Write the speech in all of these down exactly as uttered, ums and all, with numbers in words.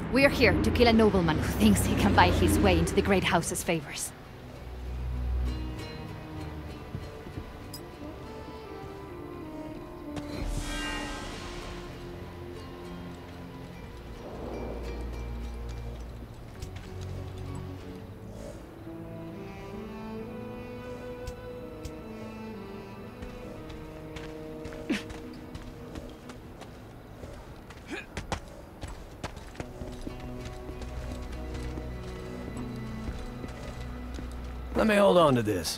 We're here to kill a nobleman who thinks he can buy his way into the Great House's favors. Let me hold on to this.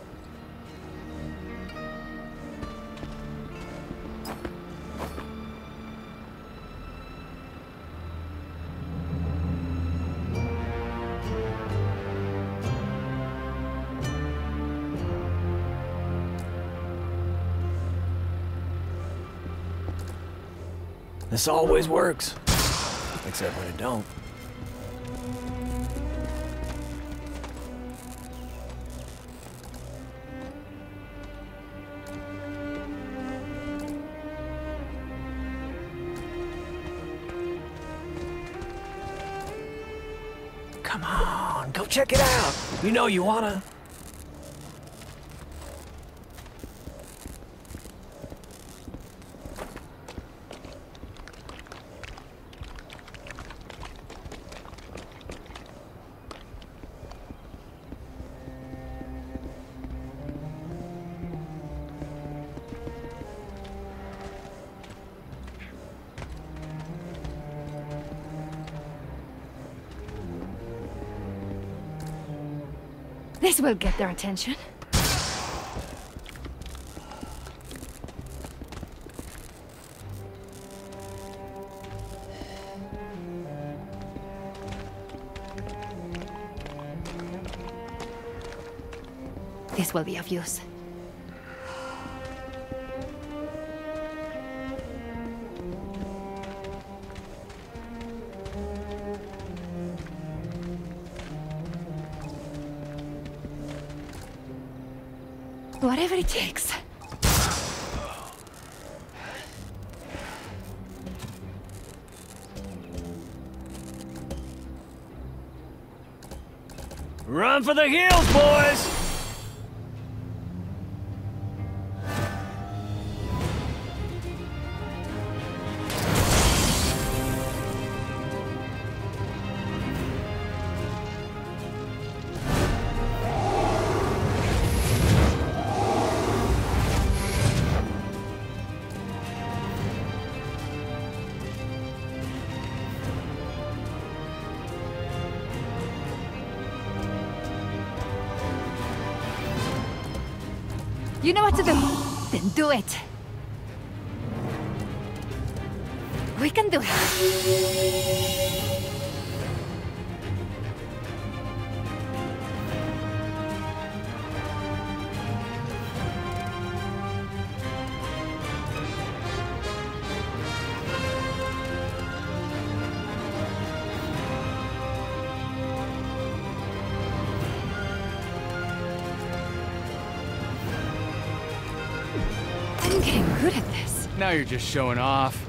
This always works. Except when it don't. Come on, go check it out. You know you wanna. This will get their attention. This will be of use. Whatever it takes. Run for the hills, boys! You know what to do. Then do it. We can do it. I'm getting good at this. Now you're just showing off.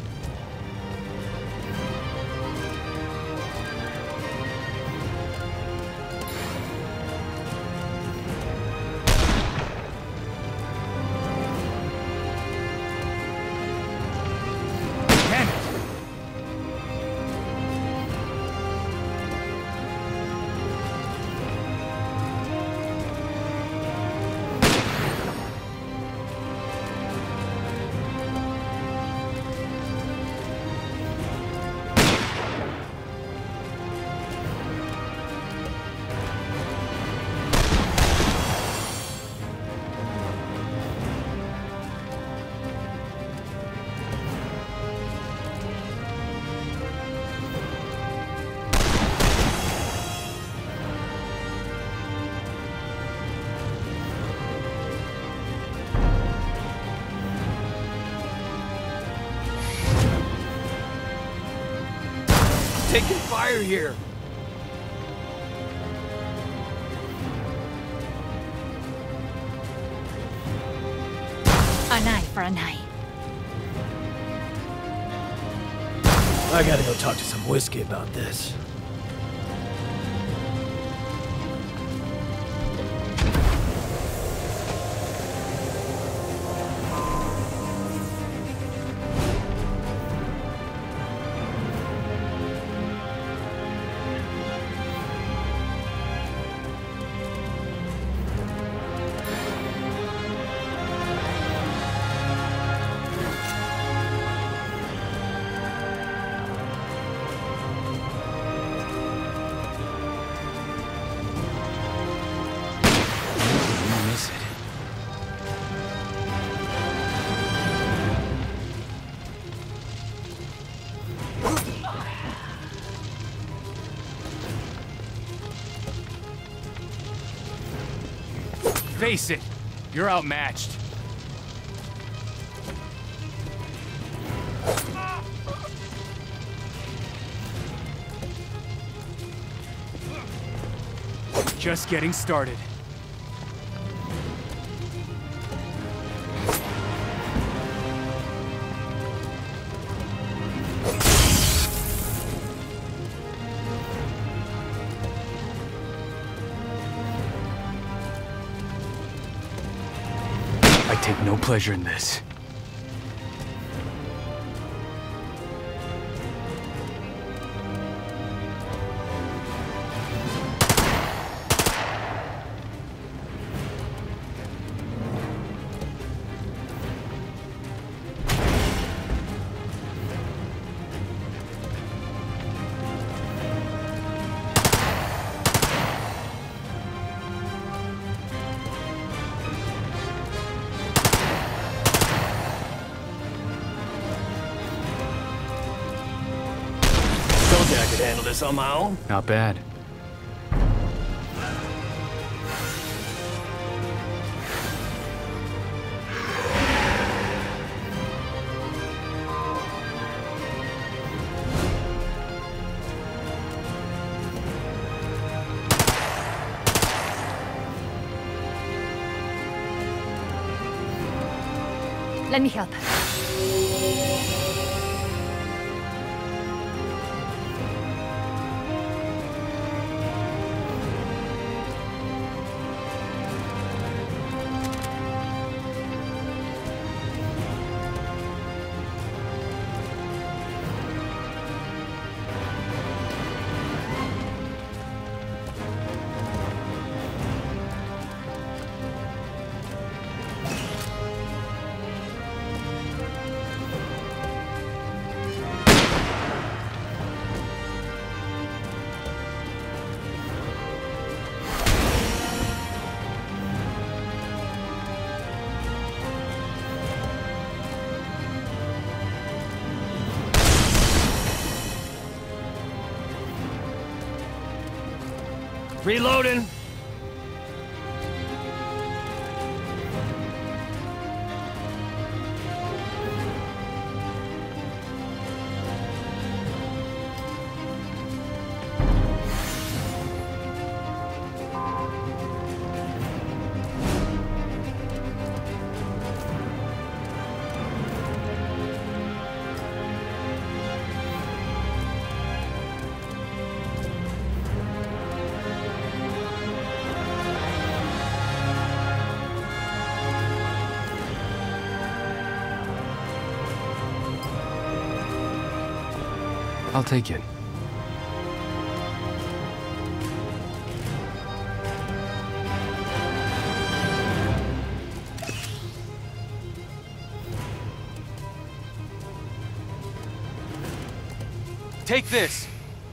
Taking fire here. An eye for an eye. I gotta go talk to some whiskey about this. Face it, you're outmatched. Just getting started. I take no pleasure in this. I could handle this on my own. Not bad. Let me help. Reloading. I'll take it. Take this!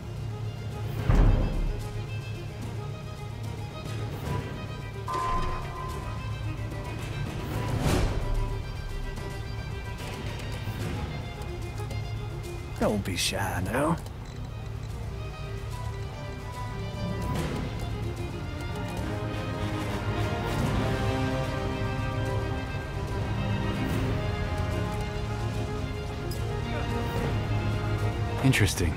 Don't be shy now. Interesting.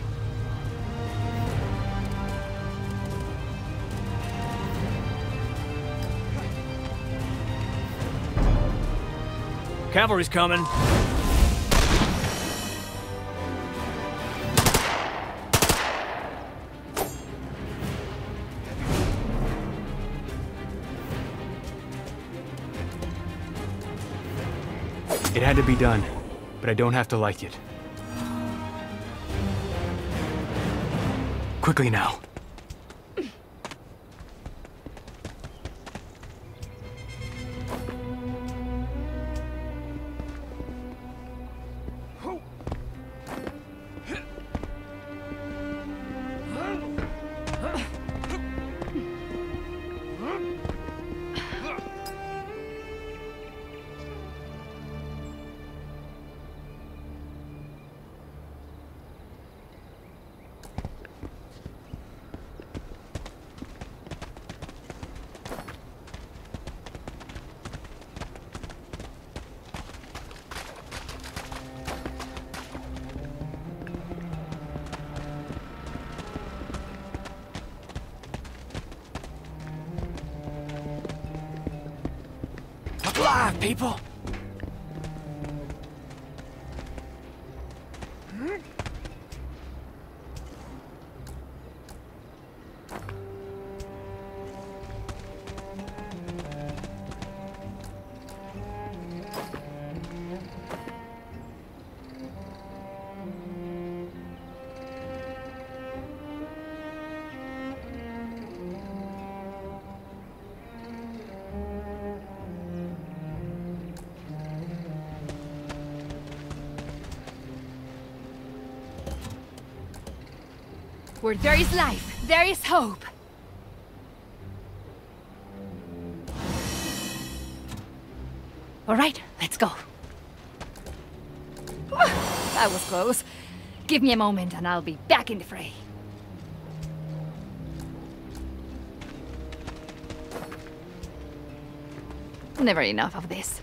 Cavalry's coming. It had to be done, but I don't have to like it. Quickly now. Alive, people! Where there is life, there is hope. All right, let's go. That was close. Give me a moment and I'll be back in the fray. Never enough of this.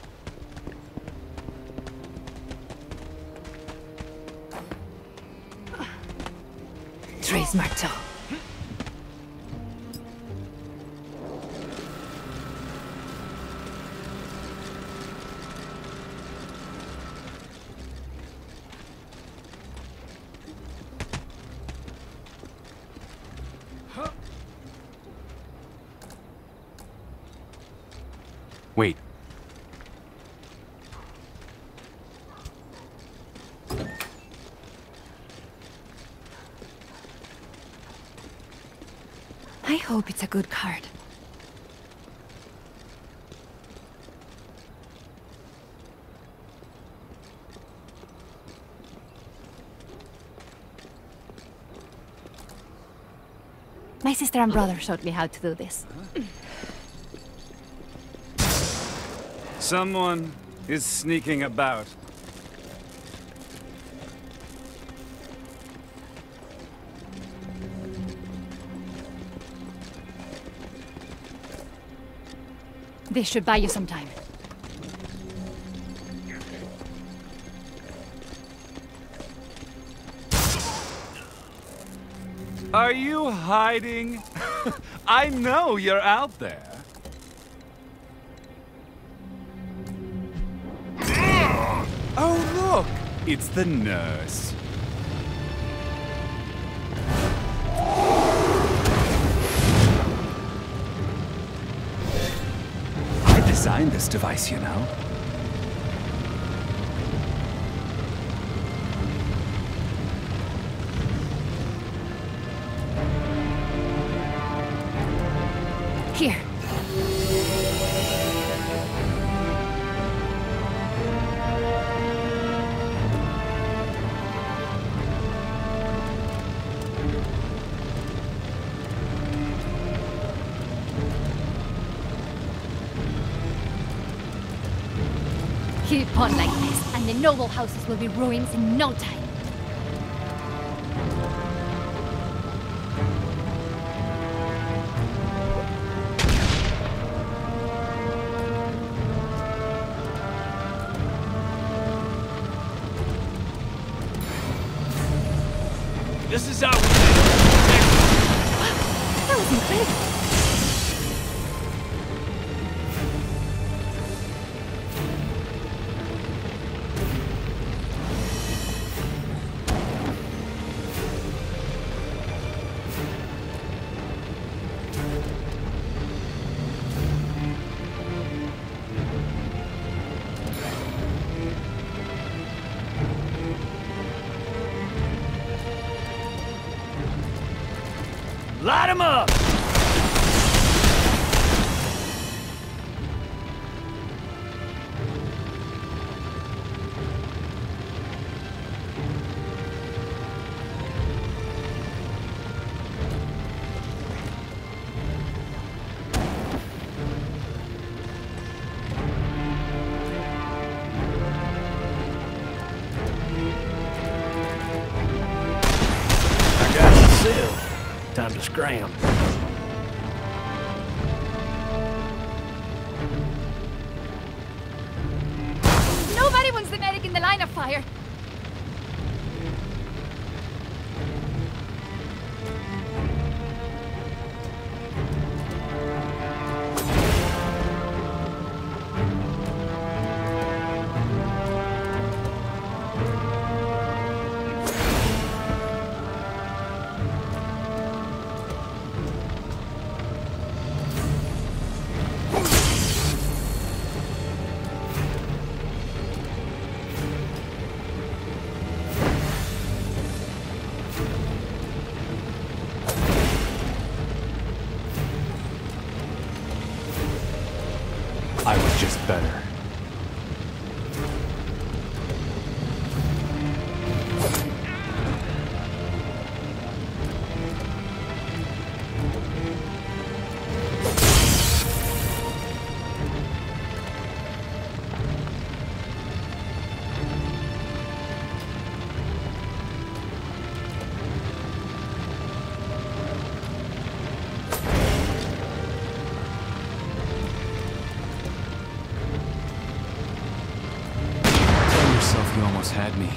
Tres Marteau. Wait. I hope it's a good card. My sister and brother showed me how to do this. Someone is sneaking about. This should buy you some time. Are you hiding? I know you're out there. Oh, look! It's the nurse. I designed this device, you know. Here. Keep on like this, and the noble houses will be ruins in no time. This is how we That was incredible. Light him up! Time to scram. Nobody wants the medic in the line of fire. I was just better. You almost had me.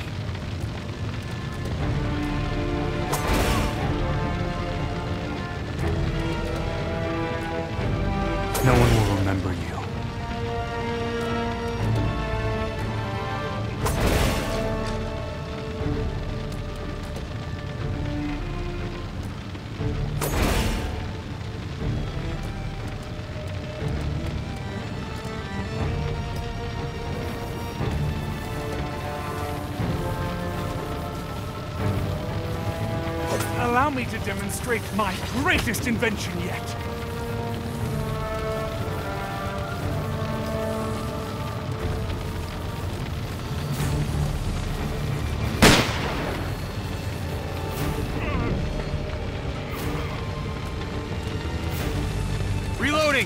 No one will remember you. Allow me to demonstrate my greatest invention yet. Reloading!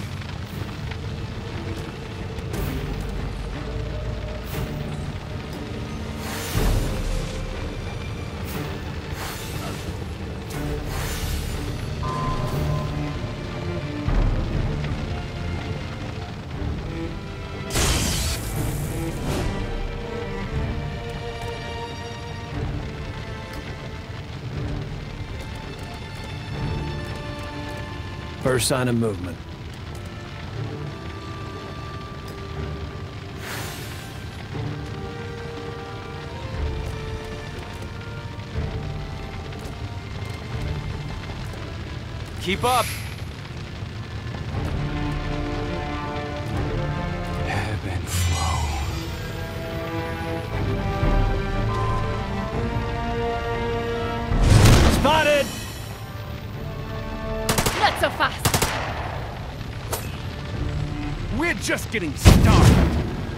First sign of movement. Keep up! Ebb and flow. Spotted! Not so fast. We're just getting started.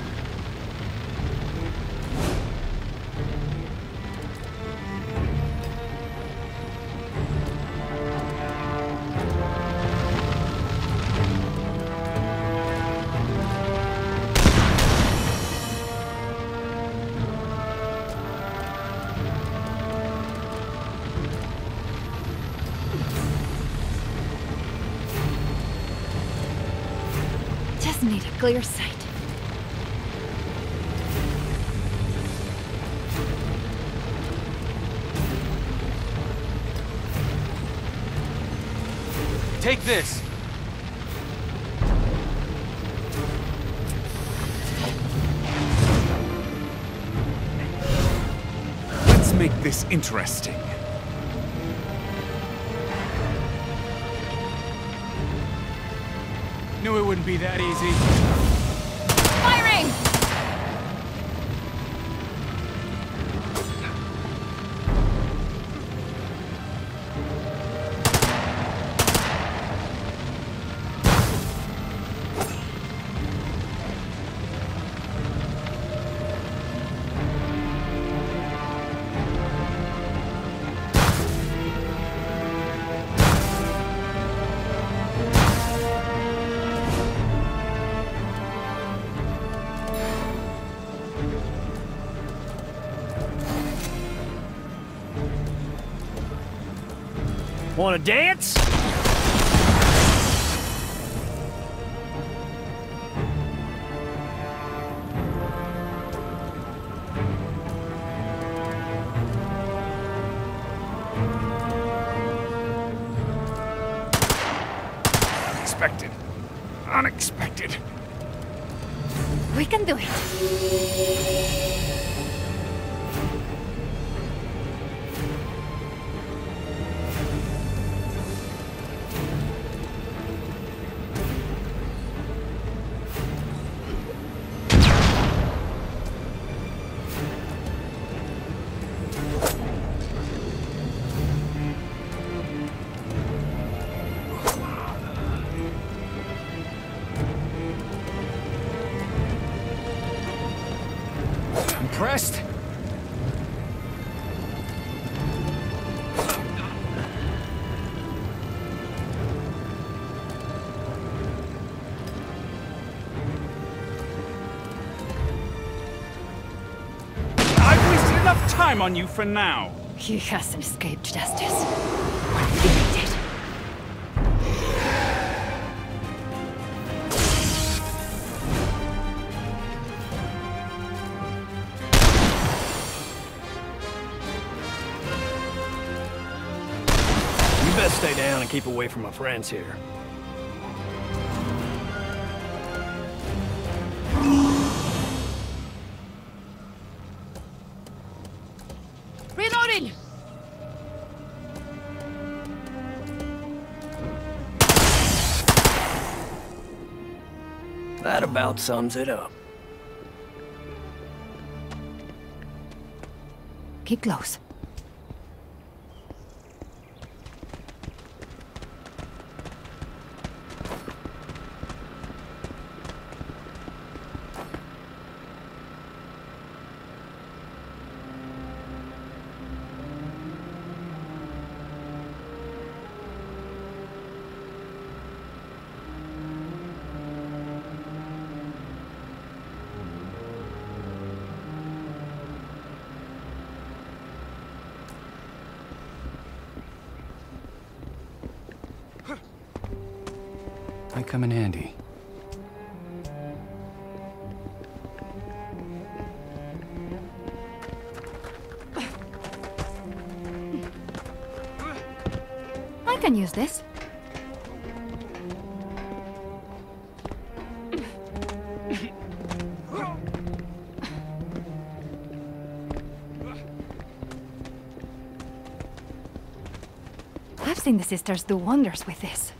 Just need a clear sight. Take this! Let's make this interesting. Knew it wouldn't be that easy. Firing! Wanna dance? Unexpected. Unexpected. We can do it. Impressed? I've wasted enough time on you for now. He hasn't escaped justice. What he did. You best stay down and keep away from my friends here. Reloading! That about sums it up. Keep close. Might come in handy. I can use this. I've seen the sisters do wonders with this.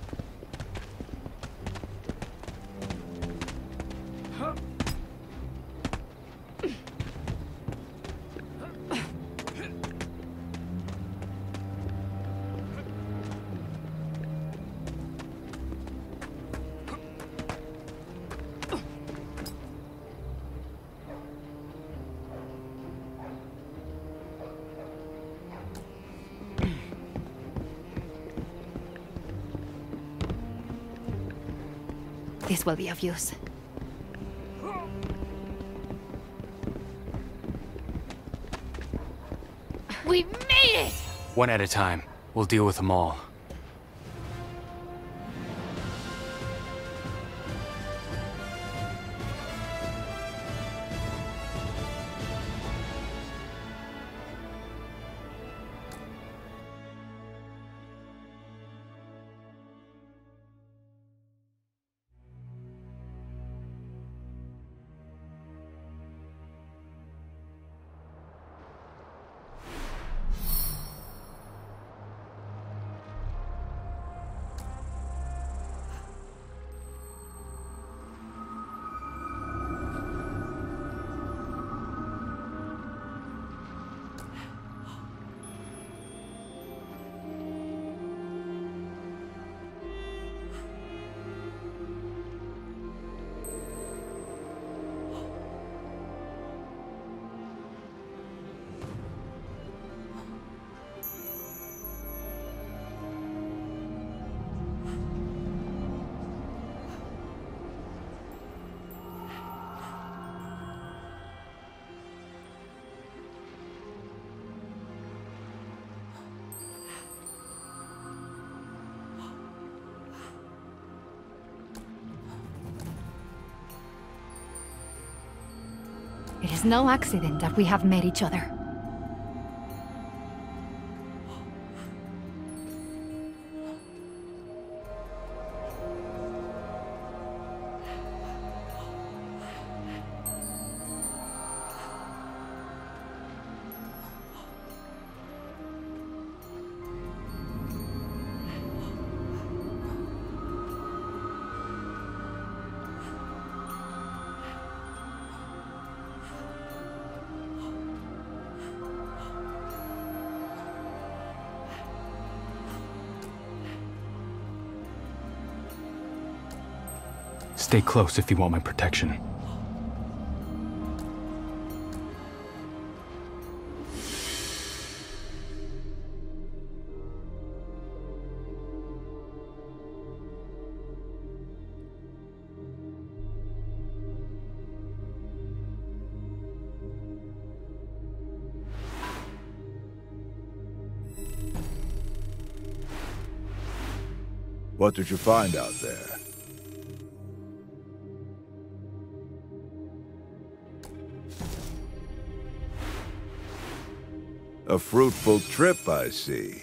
This will be of use. We made it! One at a time. We'll deal with them all. It is no accident that we have met each other. Stay close if you want my protection. What did you find out there? A fruitful trip, I see.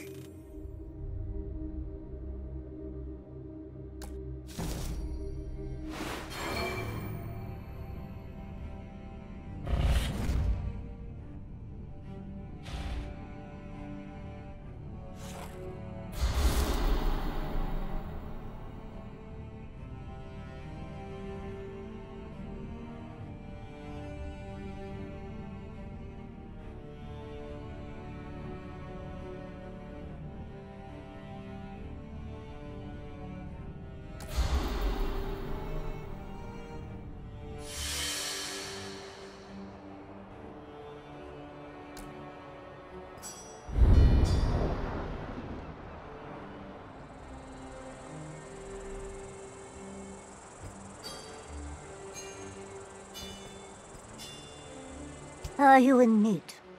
Are you in need?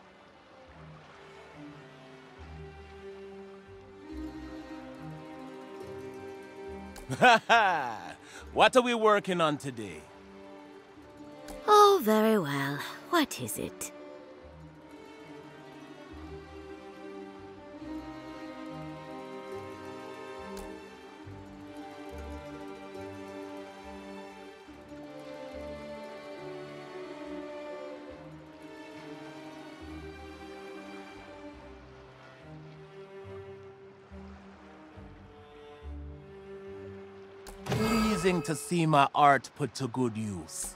Ha What are we working on today? Oh, very well. What is it? Pleasing to see my art put to good use.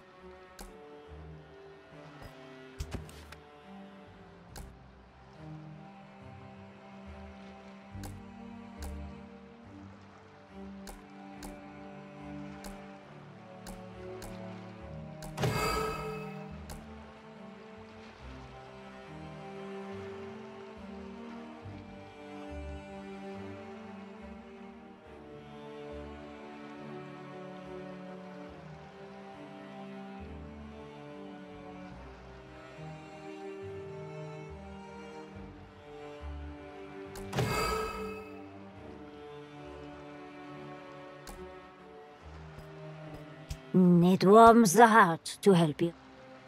It warms the heart to help you.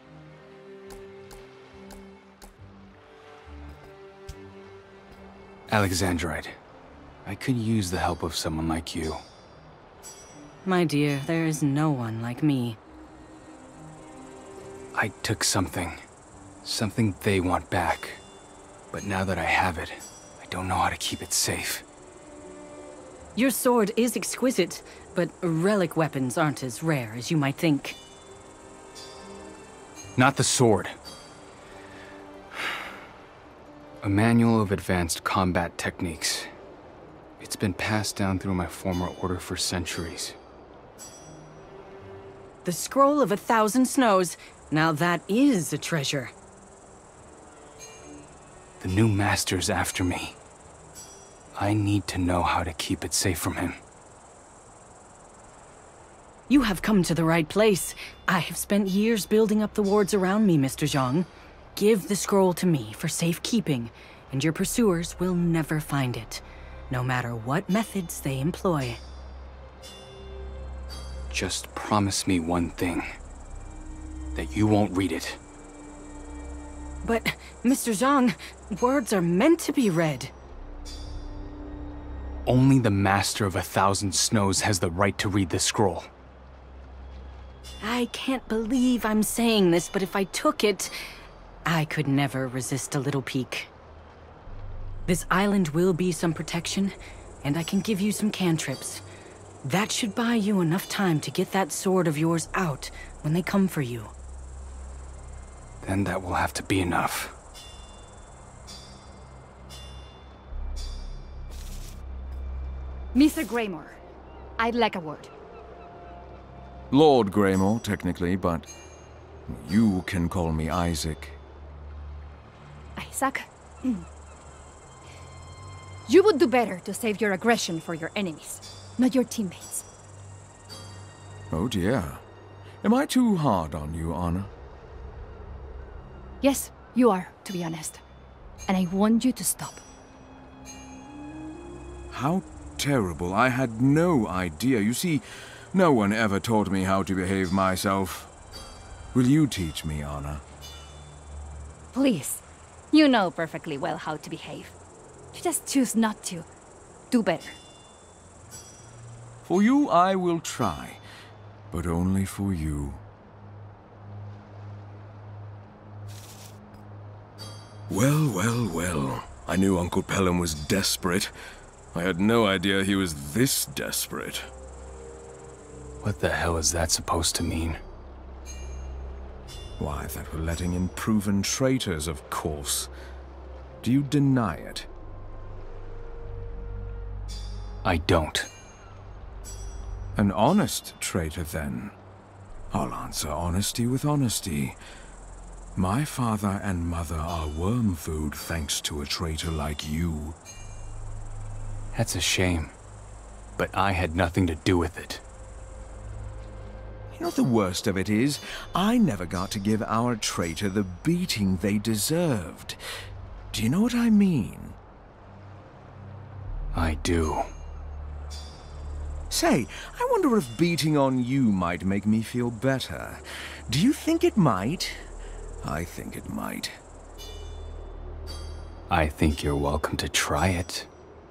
Alexandrite, I could use the help of someone like you. My dear, there is no one like me. I took something. Something they want back. But now that I have it, I don't know how to keep it safe. Your sword is exquisite, but relic weapons aren't as rare as you might think. Not the sword. A manual of advanced combat techniques. It's been passed down through my former order for centuries. The Scroll of a Thousand Snows. Now that is a treasure. The new master's after me. I need to know how to keep it safe from him. You have come to the right place. I have spent years building up the wards around me, Mister Zhang. Give the scroll to me for safekeeping, and your pursuers will never find it, no matter what methods they employ. Just promise me one thing. That you won't read it. But, Mister Zhang, words are meant to be read. Only the Master of a Thousand Snows has the right to read the scroll. I can't believe I'm saying this, but if I took it, I could never resist a little peek. This island will be some protection, and I can give you some cantrips. That should buy you enough time to get that sword of yours out when they come for you. Then that will have to be enough. Mister Greymore, I'd like a word. Lord Greymore, technically, but you can call me Isaac. Isaac? Mm. You would do better to save your aggression for your enemies, not your teammates. Oh dear. Am I too hard on you, Anna? Yes, you are, to be honest. And I want you to stop. How terrible. I had no idea. You see, no one ever taught me how to behave myself. Will you teach me, Anna? Please. You know perfectly well how to behave. You just choose not to. Do better. For you, I will try. But only for you. Well, well, well. I knew Uncle Pelham was desperate. I had no idea he was this desperate. What the hell is that supposed to mean? Why, that we're letting in proven traitors, of course. Do you deny it? I don't. An honest traitor, then. I'll answer honesty with honesty. My father and mother are worm food thanks to a traitor like you. That's a shame. But I had nothing to do with it. You know, the worst of it is, I never got to give our traitor the beating they deserved. Do you know what I mean? I do. Say, I wonder if beating on you might make me feel better. Do you think it might? I think it might. I think you're welcome to try it.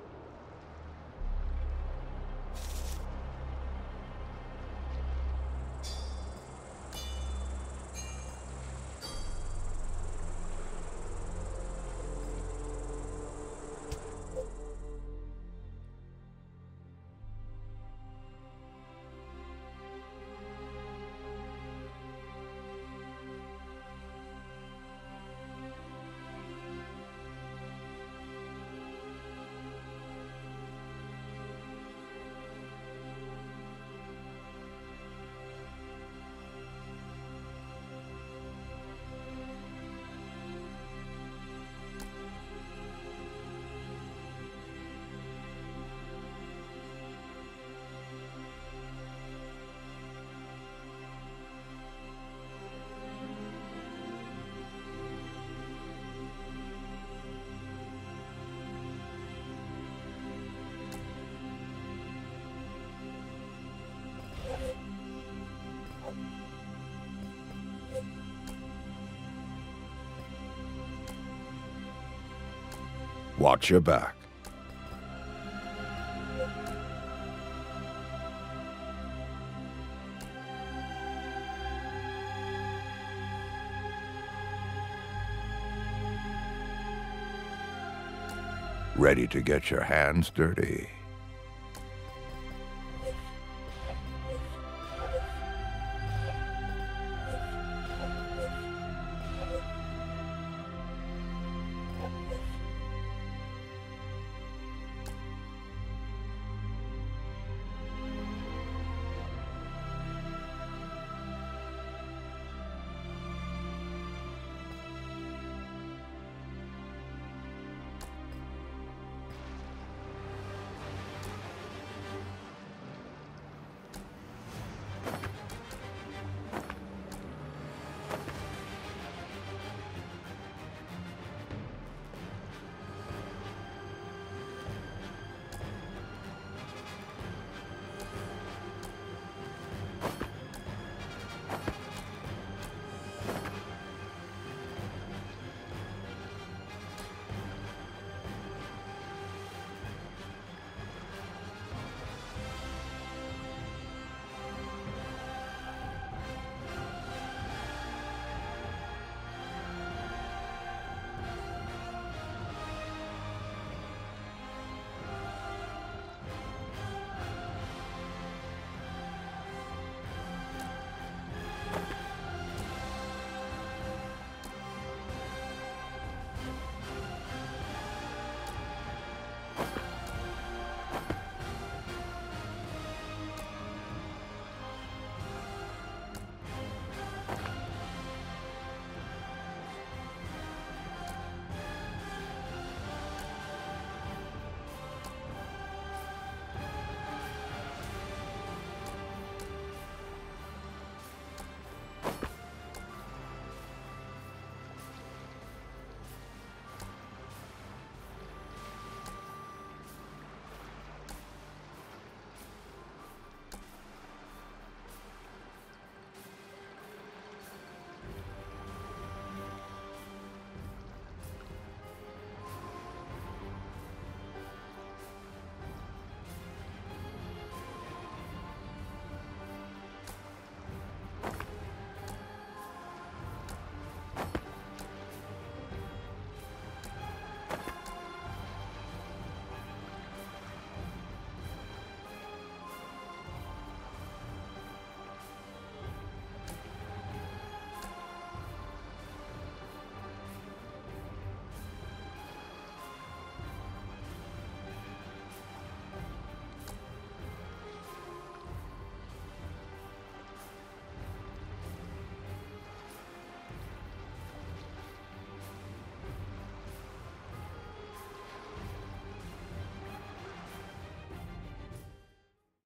Watch your back. Ready to get your hands dirty?